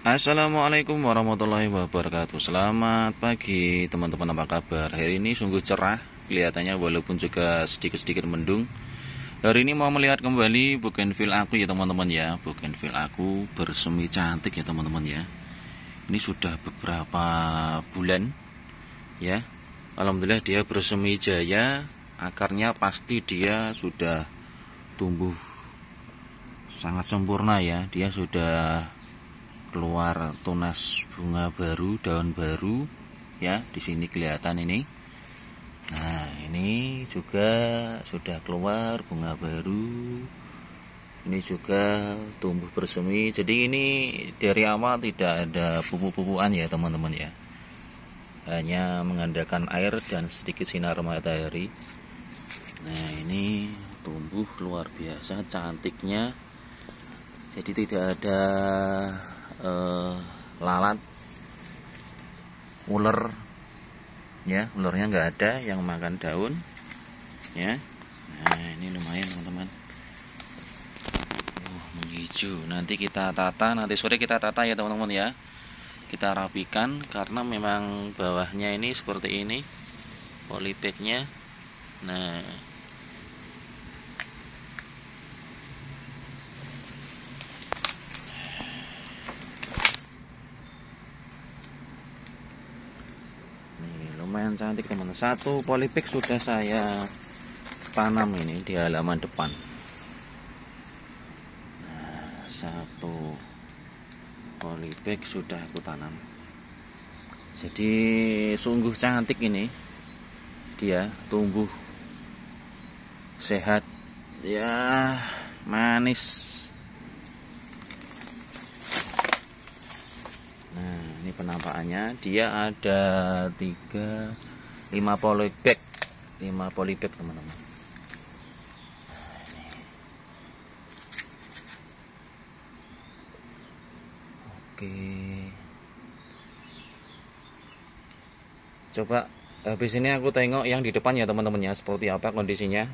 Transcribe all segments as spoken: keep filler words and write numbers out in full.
Assalamualaikum warahmatullahi wabarakatuh. Selamat pagi teman-teman, apa kabar? Hari ini sungguh cerah kelihatannya walaupun juga sedikit-sedikit mendung. Hari ini mau melihat kembali bougainville aku ya teman-teman ya. Bougainville aku bersemi cantik ya teman-teman ya. Ini sudah beberapa bulan ya. Alhamdulillah dia bersemi jaya. Akarnya pasti dia sudah tumbuh sangat sempurna ya. Dia sudah keluar tunas bunga baru, daun baru ya, di sini kelihatan ini. Nah, ini juga sudah keluar bunga baru. Ini juga tumbuh bersemi. Jadi ini dari awal tidak ada pupuk-pupukan ya teman-teman ya. Hanya mengandalkan air dan sedikit sinar matahari. Nah, ini tumbuh luar biasa cantiknya. Jadi tidak ada Uh, lalat, ular ya, ularnya nggak ada yang makan daun ya. Nah, ini lumayan teman-teman. Oh, menghijau. Nanti kita tata, nanti sore kita tata ya teman-teman ya. Kita rapikan karena memang bawahnya ini seperti ini polybagnya. Nah, lumayan cantik teman-teman. Satu polybag sudah saya tanam ini di halaman depan. Nah, satu polybag sudah aku tanam. Jadi sungguh cantik ini. Dia tumbuh sehat ya, manis. Ini penampakannya, dia ada tiga lima polybag, lima polybag teman-teman. Oke, coba habis ini aku tengok yang di depan ya teman-teman ya, seperti apa kondisinya.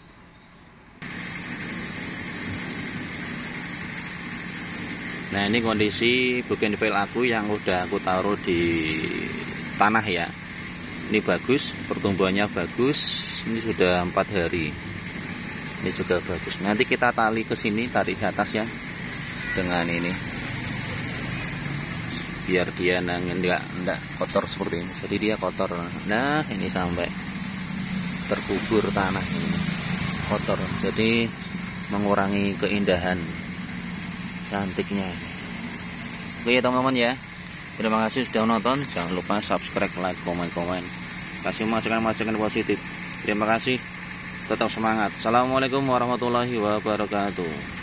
Nah, ini kondisi bougainville aku yang udah aku taruh di tanah ya. Ini bagus, pertumbuhannya bagus. Ini sudah empat hari. Ini juga bagus. Nanti kita tali ke sini, tarik ke atas ya, dengan ini, biar dia enggak enggak kotor seperti ini. Jadi dia kotor. Nah, ini sampai terkubur tanah ini, kotor. Jadi mengurangi keindahan cantiknya. Oke ya teman-teman ya, terima kasih sudah menonton. Jangan lupa subscribe, like, komen, komen, kasih masukan-masukan positif. Terima kasih, tetap semangat. Assalamualaikum warahmatullahi wabarakatuh.